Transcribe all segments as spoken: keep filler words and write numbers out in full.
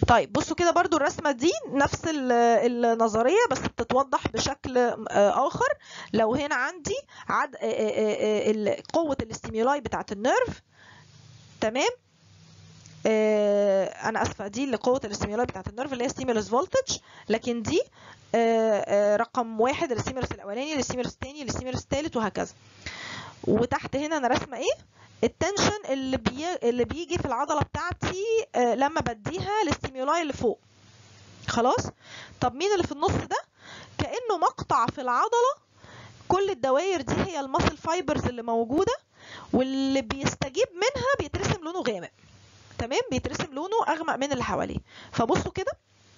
طيب بصوا كده برضو الرسمة دي نفس النظرية بس بتتوضح بشكل آخر. لو هنا عندي عد قوة الاستيمولاي بتاعت النيرف، تمام، انا اسفه دي اللي قوه الاستيمولاي بتاعت النيرف اللي هي ستيمولس فولتج، لكن دي رقم واحد الاستيمولس الاولاني، الاستيمولس الثاني، الاستيمولس الثالث، وهكذا. وتحت هنا انا راسمه ايه؟ التنشن اللي بي... اللي بيجي في العضله بتاعتي لما بديها الاستيمولاي اللي فوق. خلاص. طب مين اللي في النص ده؟ كانه مقطع في العضله، كل الدوائر دي هي الماسل فايبرز اللي موجوده، واللي بيستجيب منها بيترسم لونه غامق، تمام، بيترسم لونه اغمق من اللي حواليه. فبصوا كده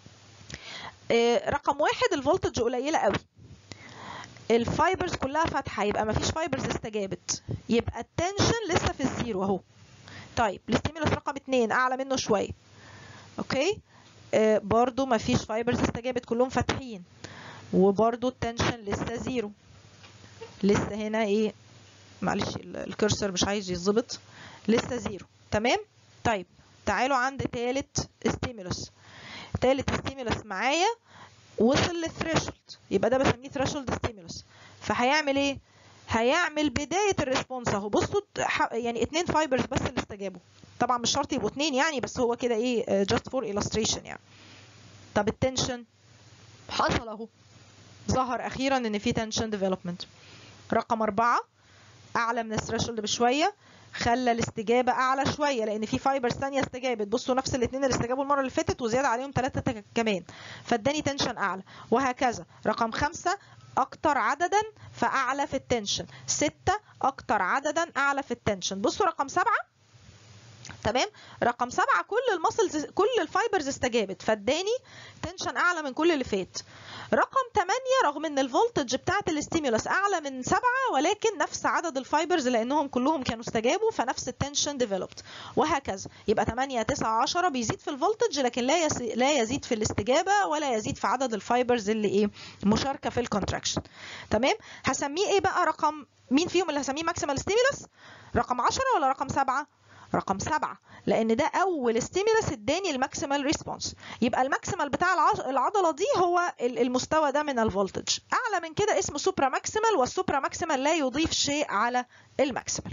آه رقم واحد الفولتج قليله قوي، الفايبرز كلها فاتحه، يبقى ما فيش فايبرز استجابت، يبقى التنشن لسه في الزيرو اهو. طيب الاستيمولس رقم اتنين اعلى منه شويه، اوكي، آه برضو ما فيش فايبرز استجابت، كلهم فاتحين، وبرضو التنشن لسه زيرو، لسه هنا ايه، معلش الكرسر مش عايز يتظبط، لسه زيرو، تمام. طيب تعالوا عند تالت ستيمولس. تالت ستيمولس معايا وصل للثريشولد، يبقى ده بسميه ثريشولد ستيمولس. فهيعمل ايه؟ هيعمل بدايه الريسبونس اهو. بصوا يعني اتنين فايبرز بس اللي استجابوا، طبعا مش شرط يبقوا اتنين يعني، بس هو كده ايه جاست فور illustration يعني. طب التنشن حصل اهو، ظهر اخيرا ان في تنشن ديفلوبمنت. رقم اربعه اعلى من الثريشولد بشويه، خلى الاستجابه اعلى شويه لان في فايبرز ثانيه استجابت. بصوا نفس الاثنين اللي استجابوا المره اللي فاتت وزياده عليهم ثلاثه كمان، فاداني تنشن اعلى، وهكذا. رقم خمسه اكتر عددا فاعلى في التنشن، سته اكتر عددا اعلى في التنشن. بصوا رقم سبعه، تمام، رقم سبعه كل المسلز كل الفايبرز استجابت، فاداني تنشن اعلى من كل اللي فات. رقم تمانية رغم ان الفولتج بتاعت الاستيمولس اعلى من سبعة، ولكن نفس عدد الفايبرز لانهم كلهم كانوا استجابوا، فنفس التنشن ديفلوبت، وهكذا. يبقى تمانية تسعة عشرة بيزيد في الفولتج لكن لا لا يزيد في الاستجابه ولا يزيد في عدد الفايبرز اللي ايه مشاركه في الكونتراكشن، تمام. هسميه ايه بقى؟ رقم مين فيهم اللي هسميه ماكسيمال ستيمولس؟ رقم عشرة ولا رقم سبعة؟ رقم سبعة، لان ده اول ستيمولس اداني الماكسيمال ريسبونس. يبقى الماكسيمال بتاع العضله دي هو المستوى ده من الفولتج، اعلى من كده اسمه سوبرا ماكسيمال، والسوبرا ماكسيمال لا يضيف شيء على الماكسيمال.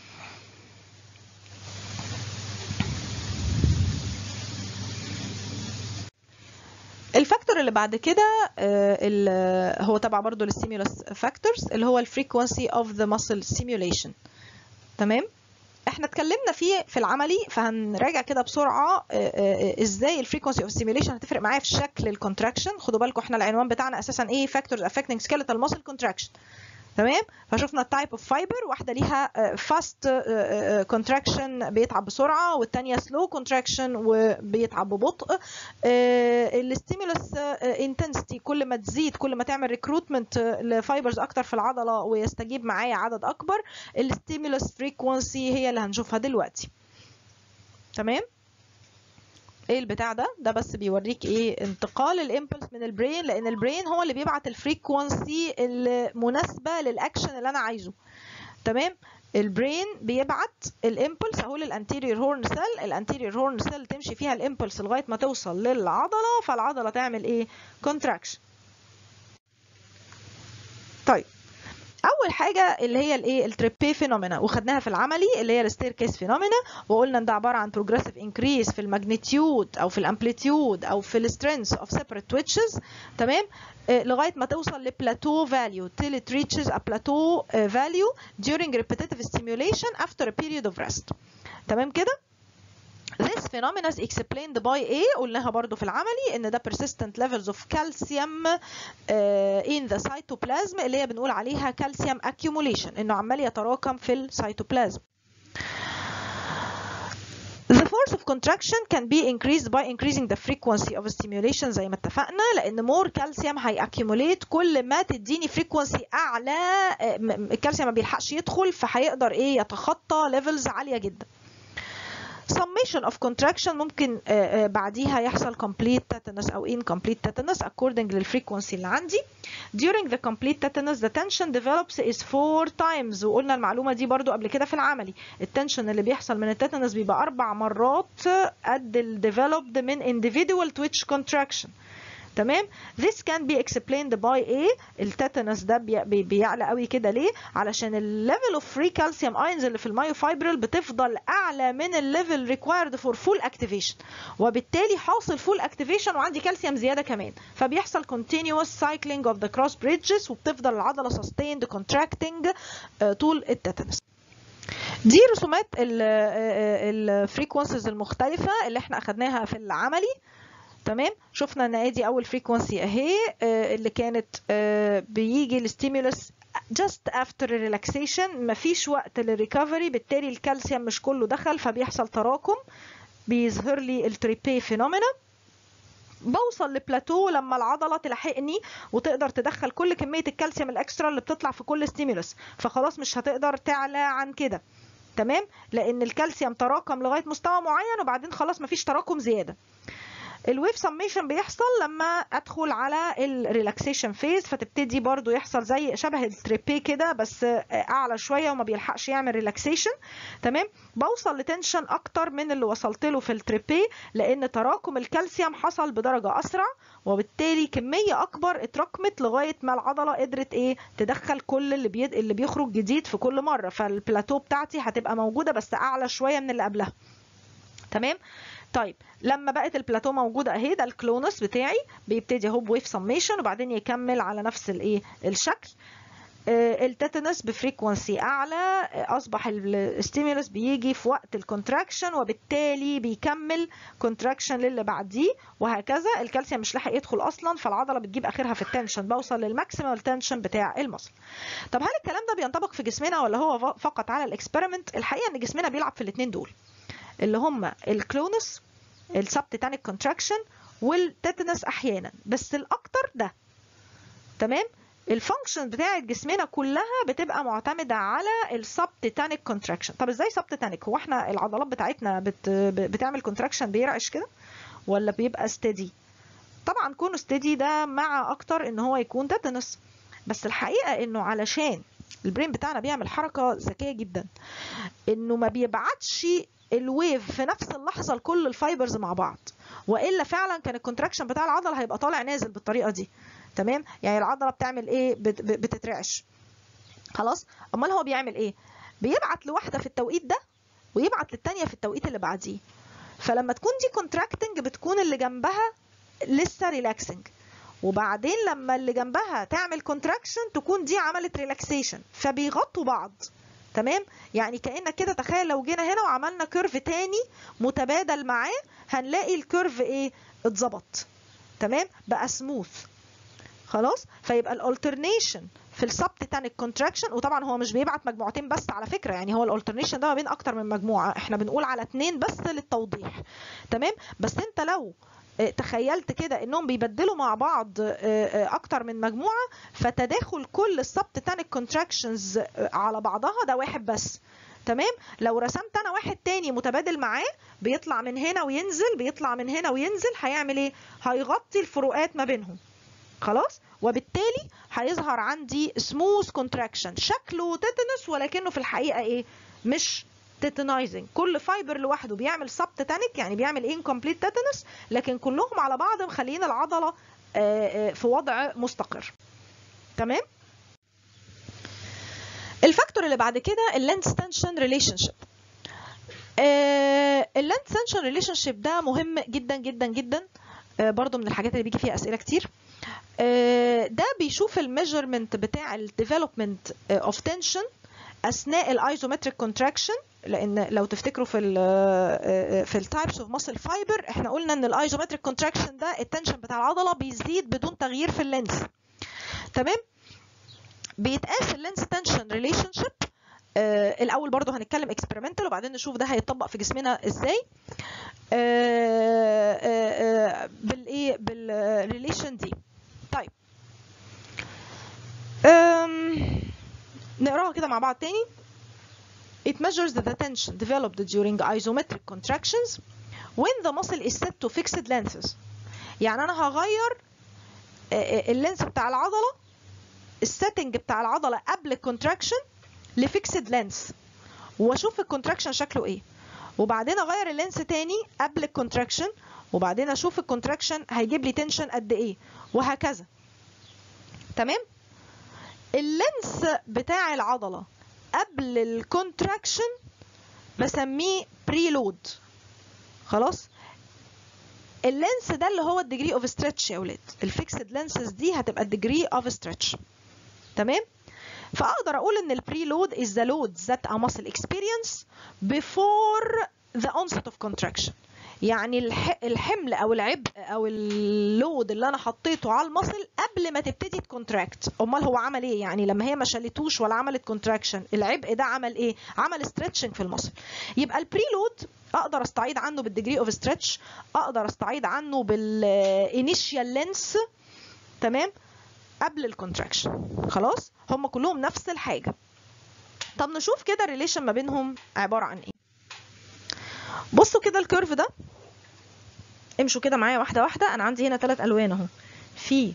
الفاكتور اللي بعد كده هو تبع برضو الستيمولس فاكتورز، اللي هو الفريكوانسي اوف ذا ماسل ستيميوليشن، تمام. احنا اتكلمنا فيه في العملي، فهنراجع كده بسرعه ازاي الفريكوانسي اوف ستيميوليشن هتفرق معايا في شكل الكونتراكشن. خدوا بالكم احنا العنوان بتاعنا اساسا ايه؟ فاكتورز افكتنج سكيلتال ماسل كونتراكشن، تمام. فشفنا التايب اوف فايبر، واحده ليها فاست كونتراكشن بيتعب بسرعه، والثانيه سلو كونتراكشن وبيتعب ببطء. الستيمولس انتنسيتي كل ما تزيد كل ما تعمل ريكروتمنت لفايبرز اكتر في العضله ويستجيب معايا عدد اكبر. الستيمولس فريكوانسي هي اللي هنشوفها دلوقتي، تمام. ايه البتاع ده؟ ده بس بيوريك ايه؟ انتقال الامبلس من البرين، لان البرين هو اللي بيبعت الفريكوانسي المناسبه للاكشن اللي انا عايزه، تمام. البرين بيبعت الامبلس اهو للانتيريور هورن سيل، الانتيريور هورن سيل تمشي فيها الامبلس لغايه ما توصل للعضله، فالعضله تعمل ايه؟ كونتراكشن. طيب اول حاجه اللي هي الايه؟ التريبي فينومينا، وخدناها في العملي اللي هي الستير كيس فينومينا، وقلنا ان ده عباره عن بروجريسيف انكريس في الماجنتيود او في الامبليتيود او في السترينث اوف سيبريت تويتشز، تمام، آه لغايه ما توصل لبلاتو فاليو till it reaches a plateau uh, value during repetitive stimulation after a period of rest، تمام كده. This phenomenon is explained by A، قلناها برضو في العملي ان ده persistent levels of calcium uh, in the cytoplasm، اللي هي بنقول عليها calcium accumulation، انه عمال يتراكم في السيتوبلازم. The force of contraction can be increased by increasing the frequency of stimulation زي ما اتفقنا، لان more calcium هي accumulate كل ما تديني frequency اعلى، الكالسيوم ما بيلحقش يدخل فهيقدر ايه؟ يتخطى levels عالية جدا. summation of contraction ممكن آه بعديها يحصل complete tetanus أو incomplete tetanus according للفريكونسي اللي عندي. during the complete tetanus the tension develops is four times، وقلنا المعلومة دي برضو قبل كده في العملي، التنشن اللي بيحصل من التيتانس بيبقى أربع مرات قد ال developed من individual twitch contraction. تمام. this can be explained by ايه؟ التيتانس ده بي بيعلى قوي كده ليه؟ علشان الليفل اوف فري كالسيوم ايونز اللي في المايوفايبرل بتفضل اعلى من الليفل ريكوايرد فور فول اكتيفيشن، وبالتالي حاصل فول اكتيفيشن وعندي كالسيوم زياده كمان، فبيحصل continuous cycling of the cross bridges وبتفضل العضله sustained contracting طول التيتانس. دي رسومات الفريكونسيز المختلفه اللي احنا اخدناها في العملي. تمام. شفنا ان ادي اول فريكونسي اهي اللي كانت بيجي الستيمولس just after relaxation، مفيش وقت للريكفري، بالتالي الكالسيوم مش كله دخل فبيحصل تراكم، بيظهر لي التريبي فينومينا. بوصل لبلاتو لما العضله تلحقني وتقدر تدخل كل كميه الكالسيوم الاكسترا اللي بتطلع في كل ستيمولس، فخلاص مش هتقدر تعلى عن كده. تمام. لان الكالسيوم تراكم لغايه مستوى معين وبعدين خلاص مفيش تراكم زياده. الويف سميشن بيحصل لما ادخل على الريلاكسيشن فيز، فتبتدي برضو يحصل زي شبه التريبي كده بس اعلى شويه وما بيلحقش يعمل ريلاكسيشن. تمام. بوصل لتنشن اكتر من اللي وصلت له في التريبي لان تراكم الكالسيوم حصل بدرجه اسرع، وبالتالي كميه اكبر اتراكمت لغايه ما العضله قدرت ايه تدخل كل اللي بي... اللي بيخرج جديد في كل مره، فالبلاتو بتاعتي هتبقى موجوده بس اعلى شويه من اللي قبلها. تمام. طيب لما بقت البلاتو موجوده اهي، ده الكلونس بتاعي بيبتدي اهو بويف سميشن وبعدين يكمل على نفس الايه الشكل. آه التيتانس بفريكونسي اعلى، آه اصبح الستيمولس بيجي في وقت الكونتراكشن وبالتالي بيكمل كونتراكشن للي بعديه وهكذا. الكالسيوم مش لاحق يدخل اصلا فالعضله بتجيب اخرها في التنشن، بوصل للماكسيمال تنشن بتاع المصل. طب هل الكلام ده بينطبق في جسمنا ولا هو فقط على الاكسبيرمنت؟ الحقيقه ان جسمنا بيلعب في الاثنين دول اللي هم الكلونس السبتيتانيك كونتراكشن والتيتانس احيانا، بس الاكتر ده. تمام. الفانكشن بتاعه جسمنا كلها بتبقى معتمده على السبتيتانيك كونتراكشن. طب ازاي سبتيتانيك؟ هو احنا العضلات بتاعتنا بت... بتعمل كونتراكشن بيرعش كده ولا بيبقى ستيدي؟ طبعا كونه ستيدي ده مع اكتر ان هو يكون تيتانس، بس الحقيقه انه علشان البرين بتاعنا بيعمل حركه ذكيه جدا انه ما بيبعتش الويف في نفس اللحظه لكل الفايبرز مع بعض، والا فعلا كان الكونتراكشن بتاع العضله هيبقى طالع نازل بالطريقه دي. تمام. يعني العضله بتعمل ايه؟ بت بتترعش. خلاص. امال هو بيعمل ايه؟ بيبعت لواحده في التوقيت ده ويبعت للثانيه في التوقيت اللي بعديه، فلما تكون دي كونتراكتنج بتكون اللي جنبها لسه ريلاكسنج، وبعدين لما اللي جنبها تعمل كونتراكشن تكون دي عملت ريلاكسيشن، فبيغطوا بعض. تمام. يعني كأنك كده تخيل لو جينا هنا وعملنا كيرف تاني متبادل معاه هنلاقي الكيرف ايه؟ اتظبط. تمام. بقى سموث. خلاص. فيبقى الالترنيشن في السبتيتانيك كونتراكشن، وطبعا هو مش بيبعت مجموعتين بس على فكره، يعني هو الالترنيشن ده ما بين اكتر من مجموعه، احنا بنقول على اتنين بس للتوضيح. تمام. بس انت لو تخيلت كده انهم بيبدلوا مع بعض اكتر من مجموعه، فتداخل كل السبتيتانيك كونتراكشنز على بعضها ده واحد بس. تمام. لو رسمت انا واحد تاني متبادل معاه بيطلع من هنا وينزل، بيطلع من هنا وينزل، هيعمل ايه؟ هيغطي الفروقات ما بينهم. خلاص. وبالتالي هيظهر عندي سموث كونتراكشن شكله تيتانس ولكنه في الحقيقه ايه؟ مش تيتانايزنج. كل فايبر لوحده بيعمل سبتيتانيك يعني بيعمل انكمبليت تيتانس، لكن كلهم على بعض مخلين العضله في وضع مستقر. تمام. الفاكتور اللي بعد كده اللينث تنشن ريليشن شيب. اللينث تنشن ريليشن شيب ده مهم جدا جدا جدا، برضو من الحاجات اللي بيجي فيها اسئله كتير. ده بيشوف الميجرمنت بتاع الديفلوبمنت اوف تنشن اثناء الايزومتريك كونتراكشن، لان لو تفتكروا في ال في التايبس اوف ماسل فايبر احنا قلنا ان الايزومتريك كونتراكشن ده التنشن بتاع العضله بيزيد بدون تغيير في اللينث. تمام. بيتقاس اللينث تنشن ريليشن شيب. آه الاول برضو هنتكلم اكسبيرمنتال وبعدين نشوف ده هيتطبق في جسمنا ازاي. آه آه بالايه بالريليشن دي. طيب نقراها كده مع بعض تاني. It measures the tension developed during isometric contractions when the muscle is set to fixed lengths. يعني انا هغير اللينس بتاع العضله، السيتنج بتاع العضله قبل الكونتراكشن لفيكسد لينس، واشوف الكونتراكشن شكله ايه، وبعدين اغير اللينس تاني قبل الكونتراكشن، وبعدين اشوف الكونتراكشن هيجيب لي تنشن قد ايه، وهكذا. تمام؟ اللينس بتاع العضله قبل الكونتراكشن بسميه بريلود. خلاص؟ اللينس ده اللي هو الديجري اوف ستريتش يا اولاد، الفيكسد لينسز دي هتبقى الديجري اوف ستريتش. تمام؟ فاقدر اقول ان البريلود is the load that a muscle experience before the onset of contraction. يعني الحمل او العبء او اللود اللي انا حطيته على المصل قبل ما تبتدي تكونتراكت. امال هو عمل ايه؟ يعني لما هي ما شالتوش ولا عملت كونتراكشن، العبء ده عمل ايه؟ عمل ستريتشنج في المصل. يبقى البريلود اقدر استعيد عنه بالديجري اوف ستريتش، اقدر استعيد عنه بالانيشيال لينس. تمام؟ قبل الكونتراكشن. خلاص؟ هم كلهم نفس الحاجه. طب نشوف كده الريليشن ما بينهم عباره عن ايه. بصوا كده الكيرف ده، امشوا كده معايا واحده واحده. انا عندي هنا ثلاث الوان اهو، في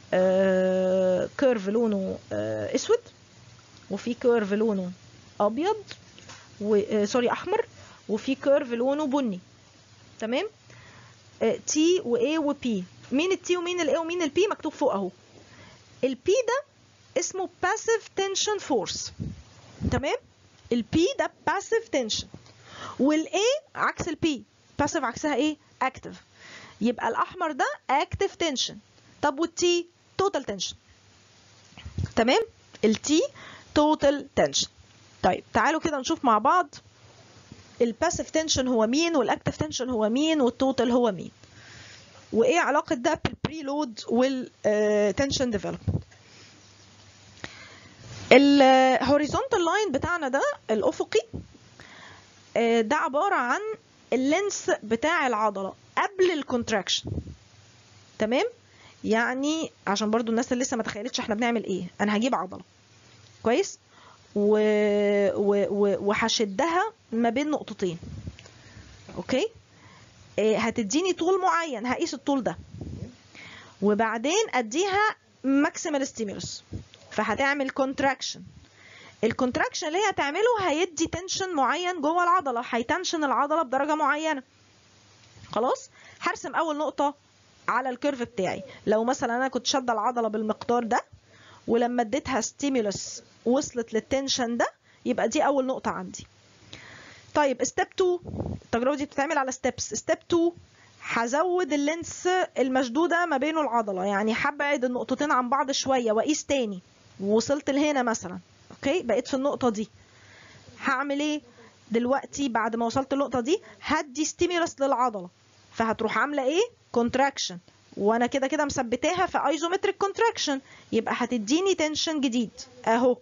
آه كيرف لونه آه اسود، وفي كيرف لونه ابيض و آه سوري احمر، وفي كيرف لونه بني. تمام؟ آه تي واي وبي. مين التي ومين الاي ومين البي؟ مكتوب فوق اهو. البي ده اسمه passive tension force. تمام؟ البي ده passive tension، والاي عكس البي. passive عكسها ايه؟ active. يبقى الاحمر ده active tension. طب والتي total tension. تمام؟ التي total tension. طيب تعالوا كده نشوف مع بعض الباسيف تنشن هو مين، والاكتيف تنشن هو مين، والتوتال هو مين، وايه علاقه ده بالبريلود والتنشن ديفلوبمنت. الهوريزونتال لاين بتاعنا ده الافقي ده عباره عن اللينس بتاع العضله قبل الكونتراكشن. تمام؟ يعني عشان برضو الناس اللي لسه ما تخيلتش احنا بنعمل ايه، انا هجيب عضله كويس و... و... و... وهشدها ما بين نقطتين. اوكي؟ إيه هتديني طول معين، هقيس الطول ده وبعدين اديها ماكسيمال ستيمولس، فهتعمل كونتراكشن. الكونتراكشن اللي هي هتعمله هيدي تنشن معين جوه العضله، هيتنشن العضله بدرجه معينه. خلاص؟ هرسم اول نقطه على الكيرف بتاعي. لو مثلا انا كنت شاده العضله بالمقدار ده، ولما اديتها ستيمولس وصلت للتنشن ده، يبقى دي اول نقطه عندي. طيب ستيب اتنين، التجربه دي بتتعمل على ستيبس. ستيب اتنين هزود اللينس المشدوده ما بينه العضله، يعني هبعد النقطتين عن بعض شويه واقيس تاني، ووصلت لهنا مثلا. اوكي؟ بقيت في النقطه دي. هعمل ايه دلوقتي بعد ما وصلت النقطه دي؟ هدي ستيمولس للعضله، فهتروح عامله ايه؟ كونتراكشن، وانا كده كده مثبتاها في ايزومتريك كونتراكشن، يبقى هتديني تنشن جديد اهو.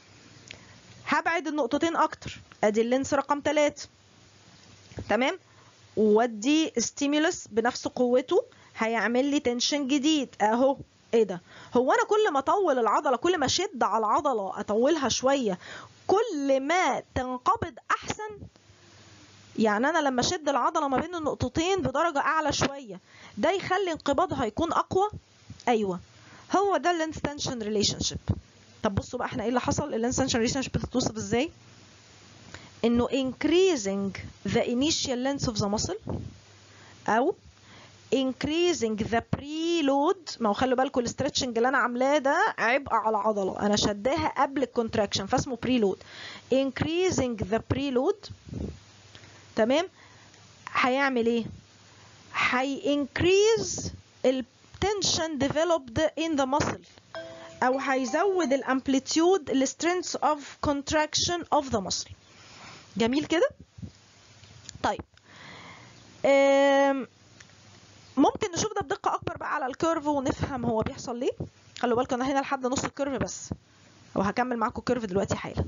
هبعد النقطتين اكتر، ادي اللينس رقم ثلاثة. تمام؟ وادي ستيمولس بنفس قوته، هيعمل لي تنشن جديد اهو. ايه ده؟ هو انا كل ما اطول العضله، كل ما اشد على العضله اطولها شويه، كل ما تنقبض احسن؟ يعني انا لما اشد العضله ما بين النقطتين بدرجه اعلى شويه، ده يخلي انقباضها يكون اقوى؟ ايوه، هو ده اللينس تنشن ريليشن شيب. طب بصوا بقى احنا ايه اللي حصل. اللينس تنشن ريليشن شيب بتتوصف ازاي؟ انه increasing the initial length of the muscle، او increasing the preload. ما هو خلوا بالكم الاسترتشنج اللي انا عاملاه ده عبء على عضله، انا شداها قبل الكونتراكشن فاسمه preload. increasing the preload. تمام؟ هيعمل ايه؟ هي increase ال tension developed in the muscle، او هيزود الامبليتيود ال strength of contraction of the muscle. جميل كده؟ طيب ممكن نشوف ده بدقة أكبر بقى على الكيرف ونفهم هو بيحصل ليه. خلوا بالكم أنا هنا لحد نص الكيرف بس، وهكمل معاكم الكيرف دلوقتي حالا.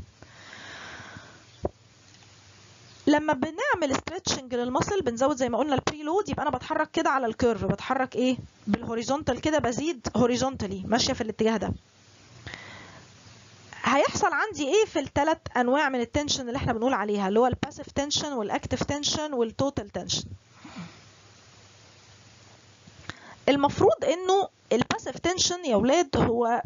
لما بنعمل ستريتشنج للمصل بنزود زي ما قلنا البريلود، يبقى أنا بتحرك كده على الكيرف، بتحرك إيه؟ بالهوريزونتال كده، بزيد هوريزونتالي، ماشية في الاتجاه ده. هيحصل عندي ايه في الثلاث انواع من التنشن اللي احنا بنقول عليها، اللي هو الباسيف تنشن والاكتيف تنشن والتوتال تنشن؟ المفروض انه الباسيف تنشن يا ولاد هو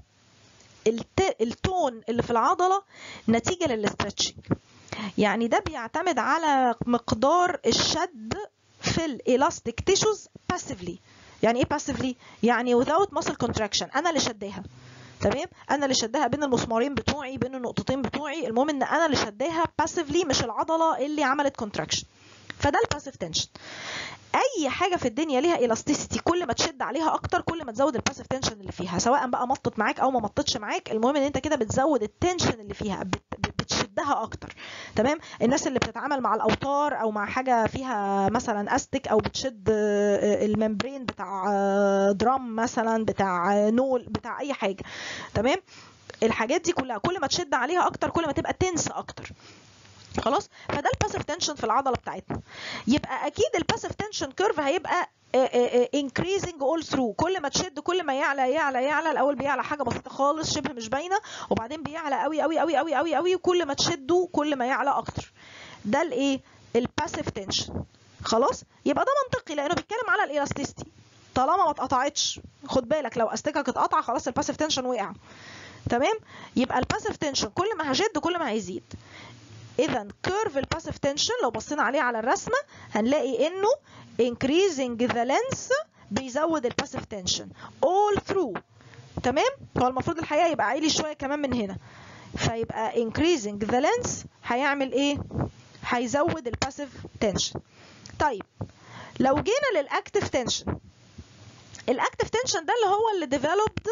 التون اللي في العضله نتيجه للاسترتشنج. يعني ده بيعتمد على مقدار الشد في الالاستيك تيشوز باسيفلي. يعني ايه باسيفلي؟ يعني without muscle contraction، انا اللي شداها. تمام؟ انا اللي شداها بين المسمارين بتوعي، بين النقطتين بتوعي، المهم ان انا اللي شداها باسيفلي مش العضله اللي عملت كونتراكشن. فده الباسيف تنشن. اي حاجه في الدنيا ليها الاستيسيتي، كل ما تشد عليها اكتر كل ما تزود الباسيف تنشن اللي فيها، سواء بقى مطت معاك او ما مطتش معاك، المهم ان انت كده بتزود التنشن اللي فيها، بتشدها اكتر. تمام؟ الناس اللي بتتعامل مع الاوتار او مع حاجه فيها مثلا استك، او بتشد الممبرين بتاع درام مثلا، بتاع نول، بتاع اي حاجه، تمام؟ الحاجات دي كلها كل ما تشد عليها اكتر كل ما تبقى تنس اكتر. خلاص؟ فده الباسيف تنشن في العضله بتاعتنا. يبقى اكيد الباسيف تنشن كيرف هيبقى increasing all through، كل ما تشد كل ما يعلى يعلى يعلى. الاول بيعلى حاجه بسيطه خالص شبه مش باينه، وبعدين بيعلى قوي قوي قوي قوي قوي قوي، وكل ما تشده كل ما يعلى اكتر. ده الايه؟ الباسيف تنشن. خلاص؟ يبقى ده منطقي لانه بيتكلم على الالاستيستي. طالما ما اتقطعتش، خد بالك لو استكك اتقطع خلاص الباسيف تنشن وقع. تمام؟ يبقى الباسيف تنشن كل ما هشد كل ما هيزيد. اذا كيرف الباسيف تنشن لو بصينا عليه على الرسمه هنلاقي انه increasing the length بيزود الباسيف تنشن all through. تمام؟ هو المفروض الحقيقه يبقى عالي شويه كمان من هنا، فيبقى increasing the length هيعمل ايه؟ هيزود الباسيف تنشن. طيب لو جينا للاكتيف تنشن، الاكتيف تنشن ده اللي هو اللي developed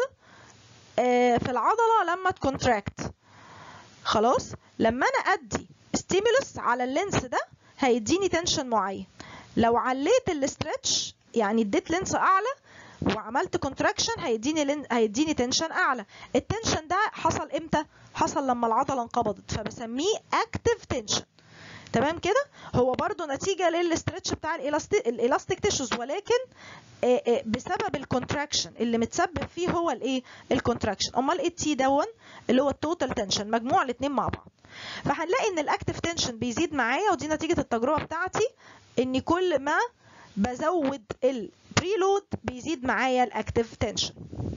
في العضله لما تكونتراكت. خلاص؟ لما انا ادي ستيمولس على اللينس ده هيديني تنشن معين. لو عليت الاسترتش يعني اديت لينس اعلى وعملت كونتراكشن هيديني لين... هيديني تنشن اعلى. التنشن ده حصل امتى؟ حصل لما العضله انقبضت، فبسميه اكتيف تنشن. تمام كده؟ هو برضو نتيجه للاسترتش بتاع الالاستيك الالاستيك تيشوز، ولكن بسبب الكونتراكشن اللي متسبب فيه هو الايه؟ الكونتراكشن. امال ايه التي دون اللي هو التوتال تنشن، مجموع الاثنين مع بعض. فهنلاقي ان الاكتيف تنشن بيزيد معايا، ودي نتيجه التجربه بتاعتي، ان كل ما بزود البريلود بيزيد معايا الاكتيف تنشن.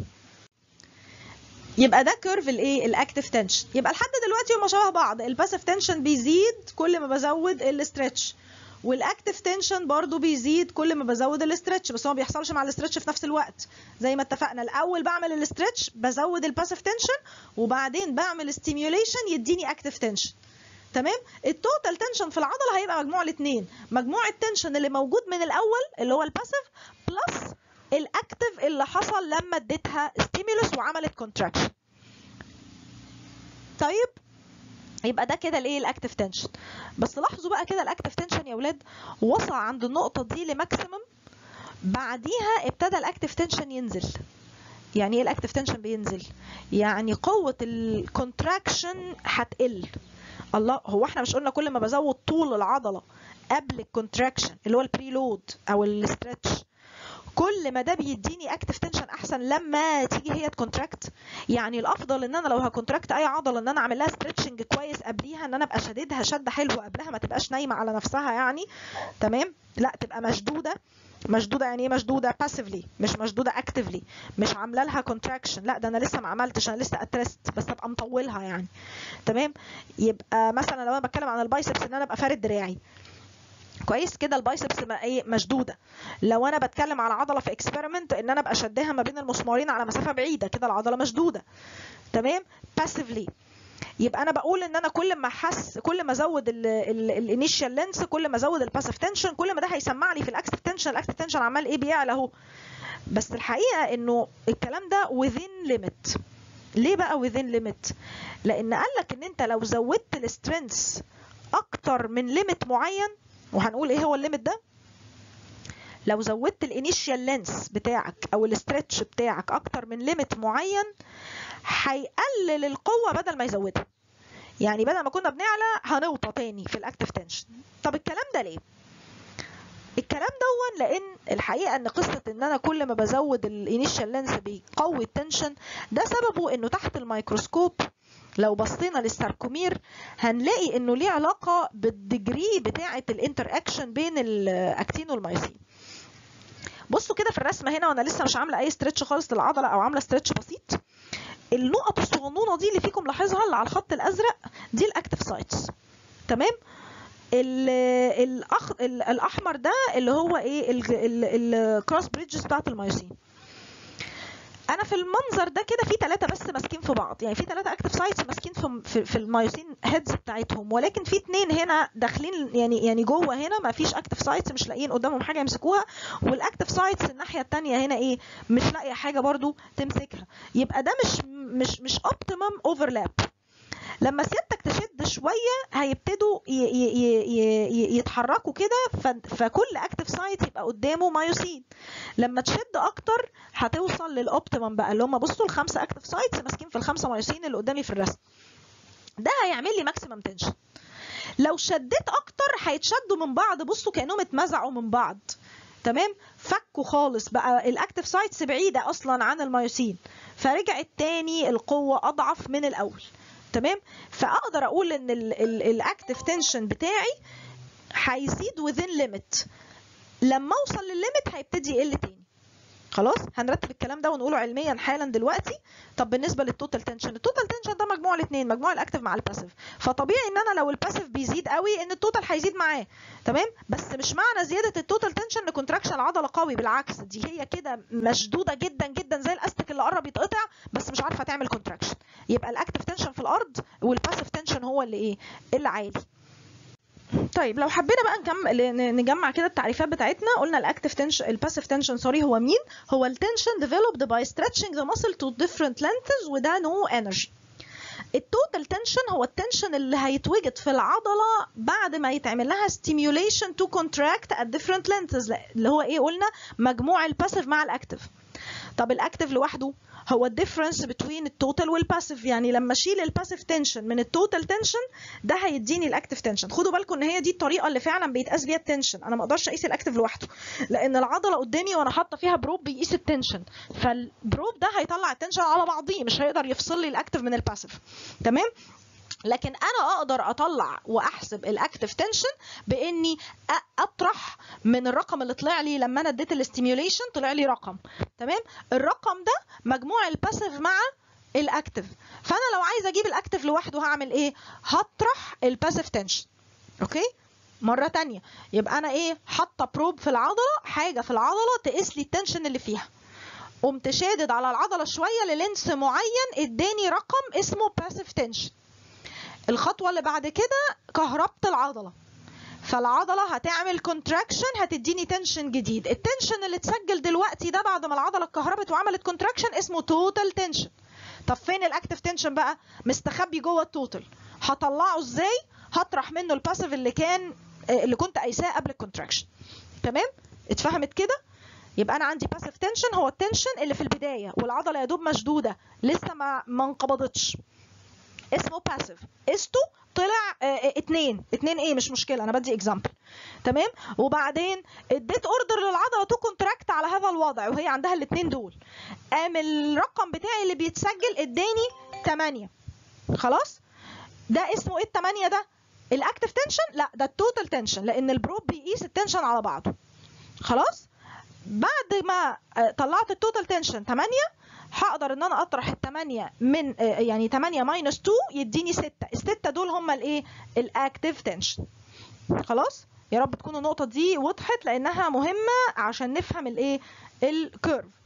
يبقى ده كيرف الايه؟ الاكتيف تنشن. يبقى لحد دلوقتي هما شبه بعض، الباسيف تنشن بيزيد كل ما بزود الاسترتش، والاكتيف تنشن برضو بيزيد كل ما بزود الاسترتش، بس هو ما بيحصلش مع الاسترتش في نفس الوقت. زي ما اتفقنا الاول بعمل الاسترتش بزود الباسيف تنشن، وبعدين بعمل ستيميوليشن يديني اكتيف تنشن. تمام؟ التوتال تنشن في العضله هيبقى مجموع الاثنين، مجموع التنشن اللي موجود من الاول اللي هو الباسيف بلس الاكتيف اللي حصل لما اديتها ستيمولس وعملت كونتراكشن. طيب يبقى ده كده الايه؟ الاكتيف تنشن. بس لاحظوا بقى كده الاكتيف تنشن يا ولاد وصل عند النقطه دي لماكسيمم، بعديها ابتدى الاكتيف تنشن ينزل. يعني ايه الاكتيف تنشن بينزل؟ يعني قوه الكونتراكشن هتقل. الله، هو احنا مش قلنا كل ما بزود طول العضله قبل الكونتراكشن اللي هو البريلود او الاسترتش كل ما ده بيديني اكتيف تنشن احسن لما تيجي هي تكونتراكت؟ يعني الافضل ان انا لو هكونتراكت اي عضله ان انا اعمل لها ستريتشنج كويس قبليها، ان انا ابقى شديدها شده حلوه قبلها، ما تبقاش نايمه على نفسها يعني. تمام؟ لا، تبقى مشدوده. مشدوده يعني ايه مشدوده؟ باسيفلي، مش مشدوده اكتيفلي، مش عامله لها كونتراكشن، لا ده انا لسه ما عملتش، انا لسه اترست، بس ابقى مطولها يعني. تمام؟ يبقى مثلا لو انا بتكلم عن البايسبس ان انا ابقى فارد دراعي كويس كده، البايسبس ايه؟ مشدوده. لو انا بتكلم على عضله في اكسبيرمنت ان انا ابقى شدها ما بين المسمارين على مسافه بعيده كده، العضله مشدوده. تمام؟ باسيفلي. يبقى انا بقول ان انا كل ما احس كل ما ازود الانيشال لينس كل ما ازود الباسيف تنشن، كل ما ده هيسمع لي في الاكتيف تنشن. الاكتيف تنشن عمال ايه؟ بيعلى اهو. بس الحقيقه انه الكلام ده within limit. ليه بقى within limit؟ لان قال لك ان انت لو زودت السترينث اكتر من ليميت معين، وهنقول ايه هو الليميت ده. لو زودت الانيشال لينس بتاعك او الاسترتش بتاعك اكتر من ليميت معين هيقلل القوه بدل ما يزودها. يعني بدل ما كنا بنعلى هنوطى تاني في الاكتيف تنشن. طب الكلام ده ليه؟ الكلام دون لان الحقيقه ان قصه ان انا كل ما بزود الانيشال لينس بيقوي التنشن، ده سببه انه تحت الميكروسكوب لو بصينا للساركومير هنلاقي انه ليه علاقه بالديجري بتاعه الانتر اكشن بين الاكتين والمايوسين. بصوا كده في الرسمه هنا، وانا لسه مش عامله اي ستريتش خالص للعضله او عامله ستريتش بسيط. النقط الصغنونه دي اللي فيكم لاحظها اللي على الخط الازرق دي الاكتيف سايتس، تمام. الأخ... الاحمر ده اللي هو ايه الكروس بريدجز بتاعت المايوسين. انا في المنظر ده كده في ثلاثه بس ماسكين في بعض، يعني في ثلاثه اكتيف سايتس ماسكين في في المايوسين هيدز بتاعتهم، ولكن في اثنين هنا داخلين يعني يعني جوه هنا ما فيش اكتيف سايتس، مش لاقيين قدامهم حاجه يمسكوها، والاكتيف سايتس الناحيه الثانيه هنا ايه مش لاقيه حاجه برضو تمسكها. يبقى ده مش مش مش اوبتيمم اوفرلاب. لما سيادتك تشد شويه هيبتدوا يتحركوا كده، فكل اكتيف سايت يبقى قدامه مايوسين. لما تشد اكتر هتوصل للاوبتيمم بقى، اللي هم بصوا الخمسه اكتيف سايتس ماسكين في الخمسه مايوسين اللي قدامي في الرسم. ده هيعمل لي ماكسيمم تنشن. لو شديت اكتر هيتشدوا من بعض، بصوا كانهم اتمزعوا من بعض، تمام، فكوا خالص بقى الاكتيف سايتس بعيده اصلا عن المايوسين، فرجعت تاني القوه اضعف من الاول، تمام. فاقدر اقول ان الاكتيف تنشن بتاعي هيزيد within limit، لما اوصل للليميت هيبتدي يقل تاني. خلاص هنرتب الكلام ده ونقوله علميا حالا دلوقتي. طب بالنسبه للتوتال تنشن، التوتال تنشن ده مجموع الاثنين، مجموع الاكتيف مع الباسيف، فطبيعي ان انا لو الباسيف بيزيد قوي ان التوتال هيزيد معاه، تمام. بس مش معنى زياده التوتال تنشن ان كونتراكشن العضله قوي، بالعكس دي هي كده مشدوده جدا جدا زي الاستك اللي قرب يتقطع بس مش عارفه تعمل كونتراكشن. يبقى الاكتيف تنشن في الارض والباسيف تنشن هو اللي ايه اللي عالي. طيب لو حبينا بقى نكمل نجمع كده التعريفات بتاعتنا، قلنا الاكتيف تنشن الباسيف تنشن سوري هو مين؟ هو التنشن developed by stretching the muscle to different lengths وده no energy. التوتال تنشن هو التنشن اللي هيتوجد في العضله بعد ما يتعمل لها stimulation to contract at different lengths، اللي هو ايه قلنا مجموع الباسيف مع الاكتيف. طب الاكتيف لوحده هو الديفرنس بين التوتال والباسيف، يعني لما اشيل الباسيف تنشن من التوتال تنشن ده هيديني الاكتيف تنشن. خدوا بالكم ان هي دي الطريقه اللي فعلا بيتقاس بيها التنشن، انا ما اقدرش اقيس الاكتيف لوحده لان العضله قدامي وانا حاطه فيها بروب بيقيس التنشن، فالبروب ده هيطلع التنشن على بعضيه مش هيقدر يفصل لي الاكتيف من الباسيف، تمام. لكن انا اقدر اطلع واحسب الاكتيف تنشن باني اطرح من الرقم اللي طلع لي لما انا اديت الاستيميوليشن، طلع لي رقم، تمام. الرقم ده مجموع الباسيف مع الاكتيف، فانا لو عايزه اجيب الاكتيف لوحده هعمل ايه؟ هطرح الباسيف تنشن. اوكي مره ثانيه، يبقى انا ايه حاطه بروب في العضله، حاجه في العضله تقيس لي التنشن اللي فيها، قمت شادد على العضله شويه للينس معين اداني رقم اسمه باسيف تنشن. الخطوه اللي بعد كده كهربت العضله، فالعضله هتعمل كونتراكشن هتديني تنشن جديد. التنشن اللي اتسجل دلوقتي ده بعد ما العضله اتكهربت وعملت كونتراكشن اسمه توتال تنشن. طب فين الاكتيف تنشن بقى؟ مستخبي جوه التوتال. هطلعه ازاي؟ هطرح منه الباسيف اللي كان اللي كنت قايساه قبل الكونتراكشن، تمام. اتفهمت كده؟ يبقى انا عندي باسيف تنشن هو التنشن اللي في البدايه والعضله يا دوب مشدوده لسه ما ما انقبضتش، اسمه باسيف. قسته طلع اه اتنين اتنين ايه مش مشكله انا بدي اكزامبل، تمام. وبعدين اديت اوردر للعضله تو كونتراكت على هذا الوضع وهي عندها الاتنين دول، قام الرقم بتاعي اللي بيتسجل اداني تمانية. خلاص ده اسمه ايه التمانية ده؟ الاكتيف تنشن؟ لا ده التوتال تنشن لان البروب بيقيس التنشن على بعضه. خلاص بعد ما طلعت التوتال تنشن تمانية هقدر ان انا اطرح التمانية من يعني تمانية ماينس اتنين يديني ستة، الستة دول هم الايه الاكتيف تنشن. خلاص يا رب تكون النقطة دي وضحت لانها مهمة عشان نفهم الايه الكيرف.